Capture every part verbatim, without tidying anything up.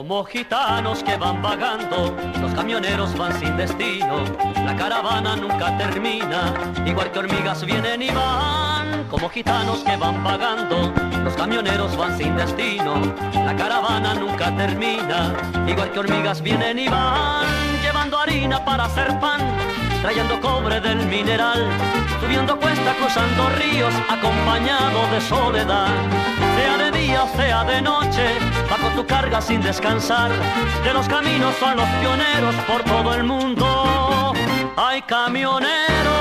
Como gitanos que van vagando, los camioneros van sin destino, la caravana nunca termina, igual que hormigas vienen y van. Como gitanos que van vagando, los camioneros van sin destino, la caravana nunca termina, igual que hormigas vienen y van. Llevando harina para hacer pan, trayendo cobre del mineral, subiendo cuesta, cruzando ríos, acompañado de soledad. Sea de día o sea de noche, va con tu carga sin descansar. De los caminos son los pioneros por todo el mundo. ¡Hay camioneros!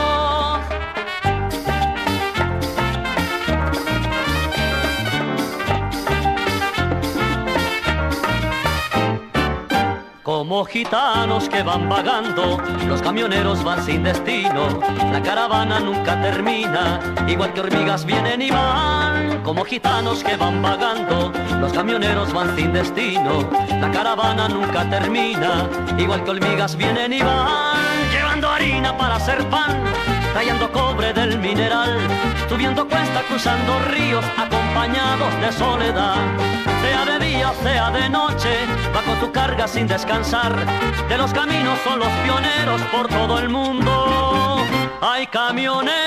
Como gitanos que van vagando, los camioneros van sin destino, la caravana nunca termina, igual que hormigas vienen y van. Como gitanos que van vagando, los camioneros van sin destino, la caravana nunca termina, igual que hormigas vienen y van. Llevando harina para hacer pan, trayendo cobre del mineral, subiendo cuesta, cruzando ríos, acompañados de soledad. Sea de día o sea de noche, va con tu carga sin descansar. De los caminos son los pioneros por todo el mundo. ¡Hay camioneros!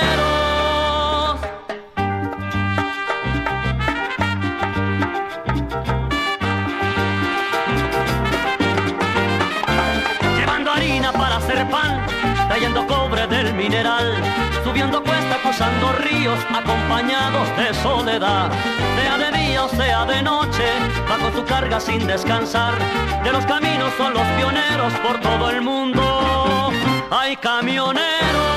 Llevando harina para hacer pan, trayendo cobre del mineral, subiendo cuesta, cruzando ríos, acompañados de soledad. Sea de día o sea de noche, va con su carga sin descansar. De los caminos son los pioneros por todo el mundo. ¡Hay camioneros!